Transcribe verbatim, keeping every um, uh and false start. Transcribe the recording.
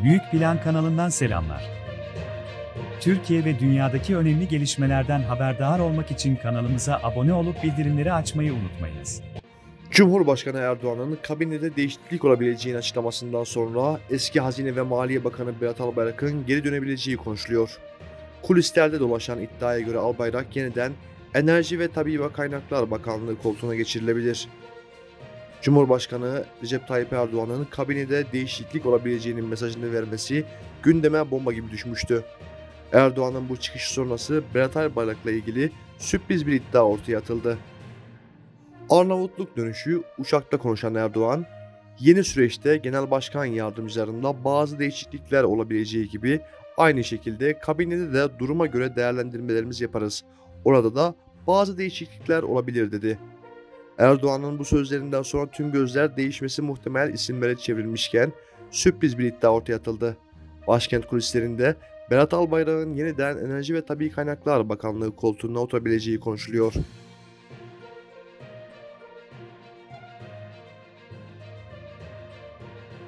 Büyük Plan kanalından selamlar. Türkiye ve dünyadaki önemli gelişmelerden haberdar olmak için kanalımıza abone olup bildirimleri açmayı unutmayınız. Cumhurbaşkanı Erdoğan'ın kabinede değişiklik olabileceğini açıklamasından sonra eski Hazine ve Maliye Bakanı Berat Albayrak'ın geri dönebileceği konuşuluyor. Kulislerde dolaşan iddiaya göre Albayrak yeniden Enerji ve Tabii Kaynaklar Bakanlığı koltuğuna geçirilebilir. Cumhurbaşkanı Recep Tayyip Erdoğan'ın kabinede değişiklik olabileceğinin mesajını vermesi gündeme bomba gibi düşmüştü. Erdoğan'ın bu çıkışı sonrası Berat Albayrak'la ilgili sürpriz bir iddia ortaya atıldı. Arnavutluk dönüşü uçakta konuşan Erdoğan, yeni süreçte genel başkan yardımcılarında bazı değişiklikler olabileceği gibi aynı şekilde kabinede de duruma göre değerlendirmelerimizi yaparız. Orada da bazı değişiklikler olabilir dedi. Erdoğan'ın bu sözlerinden sonra tüm gözler değişmesi muhtemel isimlere çevrilmişken sürpriz bir iddia ortaya atıldı. Başkent kulislerinde Berat Albayrak'ın yeniden Enerji ve Tabii Kaynaklar Bakanlığı koltuğuna oturabileceği konuşuluyor.